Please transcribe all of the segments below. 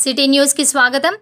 City news కి స్వాగతం।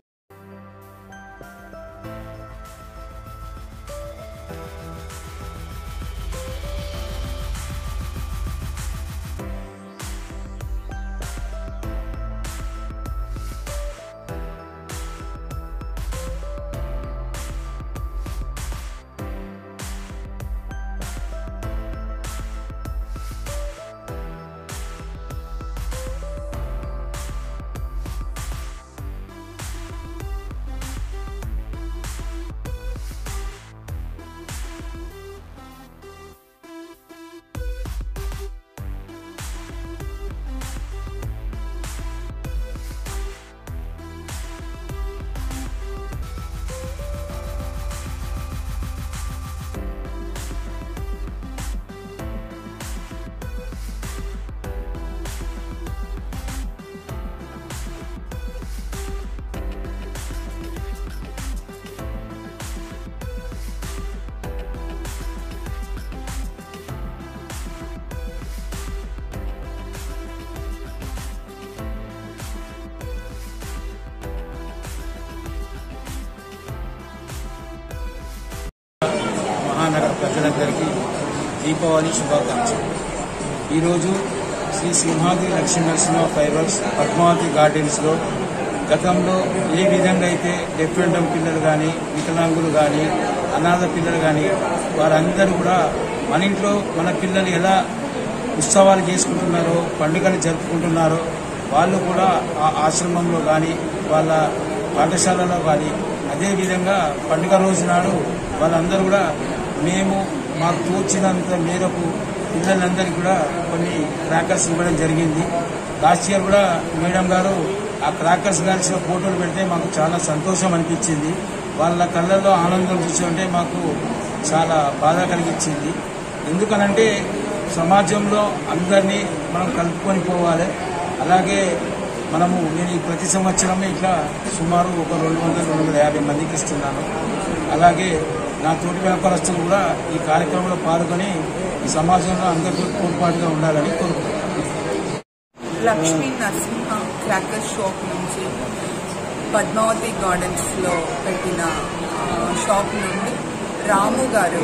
महानगर ప్రజలందరికీ దీపావళి శుభాకాంక్షలు। ఈరోజు శ్రీ సింహాద్రి లక్ష్మీనరసింహ ఫైబర్స్ పద్మావతి గార్డెన్స్లో గతంలో ఏ విధంగా అయితే డెఫెండమ్ పిల్లలు కానీ వికలాంగులు కానీ అనాథ పిల్లలు కానీ వారందరూ కూడా మన ఇంట్లో మన పిల్లలు ఎలా ఉత్సవాలు చేసుకుంటున్నారో పండుగలు జరుపుకుంటున్నారో వాళ్ళు కూడా ఆ ఆశ్రమంలో కానీ వాళ్ళ పాఠశాలలో కానీ అదేవిధంగా పండుగ రోజు నాడు వాళ్ళందరూ కూడా మేము మాకు తోచినంత మేరకు పిల్లలందరికీ కూడా కొన్ని క్రాకర్స్ ఇవ్వడం జరిగింది। లాస్ట్ ఇయర్ కూడా మేడం గారు ఆ క్రాకర్స్ గాల్సిన ఫోటోలు పెడితే మాకు చాలా సంతోషం అనిపించింది। వాళ్ళ కళ్ళల్లో ఆనందం చూస్తుంటే మాకు చాలా బాధ కలిగించింది। ఎందుకనంటే సమాజంలో అందరినీ మనం కలుపుకొని పోవాలి। అలాగే నేను ప్రతి సంవత్సరమే ఇట్లా సుమారు ఒక 200-250 మందికి ఇస్తున్నాను। అలాగే నా తోటి వ్యాపారస్తులు కూడా ఈ కార్యక్రమంలో పాల్గొని ఈ సమాజంలో అందరికీ తోడ్పాటుగా ఉండాలని కోరుకుంటున్నాను। లక్ష్మీ నరసింహ క్రాకర్ షాప్ నుంచి పద్మావతి గార్డెన్స్ లో పెట్టిన షాప్ నుండి రాము గారు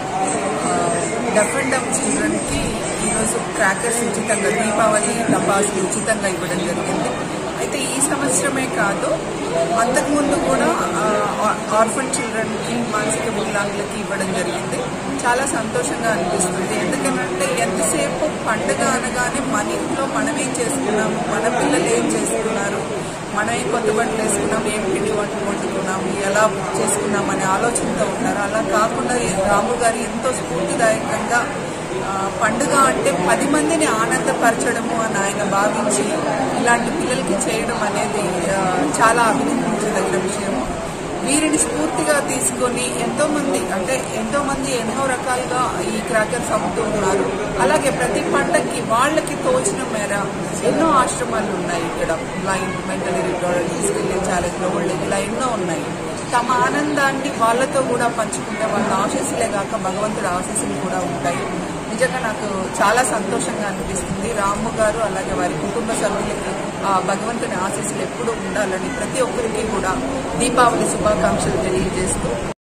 డెఫ్ అండ్ డమ్ చిల్డ్రన్ కి ఈరోజు క్రాకర్స్ ఉచితంగా దీపావళి టపాసులు ఉచితంగా ఇవ్వడం జరిగింది। అయితే ఈ సంవత్సరమే కాదు అంతకుముందు కూడా ఆర్ఫన్ చిల్డ్రన్ కి మానసిక వికలాంగులకి ఇవ్వడం జరిగింది। చాలా సంతోషంగా అనిపిస్తుంది। ఎందుకంటే ఎంతసేపు పండుగ అనగానే మన ఇంట్లో మనం ఏం చేసుకున్నాము, మన పిల్లలు ఏం చేసుకున్నారు, మనం ఏం కొత్త బట్టలు వేసుకున్నాం, ఏం పిండి వంటలు వండుకున్నాము, ఎలా చేసుకున్నాం అనే ఆలోచనతో ఉన్నారు। అలా కాకుండా రాము గారు ఎంతో స్ఫూర్తిదాయకంగా పండుగ అంటే 10 మందిని ఆనందపరచడము అని ఆయన భావించి ఇలాంటి పిల్లలకి చేయడం అనేది చాలా అభినందించదగిన విషయము। వీరిని స్ఫూర్తిగా తీసుకొని ఎంతో మంది ఎన్నో రకాలుగా ఈ క్రాకర్స్ అమ్ముతూ ఉన్నారు। అలాగే ప్రతి పండగకి వాళ్ళకి తోచిన మేర ఎన్నో ఆశ్రమాలు ఉన్నాయి ఇక్కడ, బ్లైండ్ మెంటలీ రిటార్డెడ్ తీసుకెళ్లే ఛాలెంజ్ వాళ్ళు ఇలా ఎన్నో ఉన్నాయి। తమ ఆనందాన్ని వాళ్ళతో కూడా పంచుకుంటే వాళ్ళ ఆశీస్సులే కాక భగవంతుడి ఆశీస్సులు కూడా ఉంటాయి। నిజంగా నాకు చాలా సంతోషంగా అనిపిస్తుంది। రాము గారు అలాగే వారి కుటుంబ సభ్యులకి భగవంతుని ఆశీస్సులు ఎప్పుడూ ఉండాలని ప్రతి ఒక్కరికి కూడా దీపావళి శుభాకాంక్షలు తెలియజేస్తూ